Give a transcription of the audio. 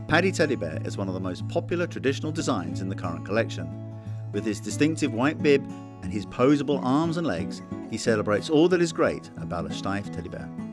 Paddy teddy bear is one of the most popular traditional designs in the current collection. With his distinctive white bib and his poseable arms and legs, he celebrates all that is great about a Steiff teddy bear.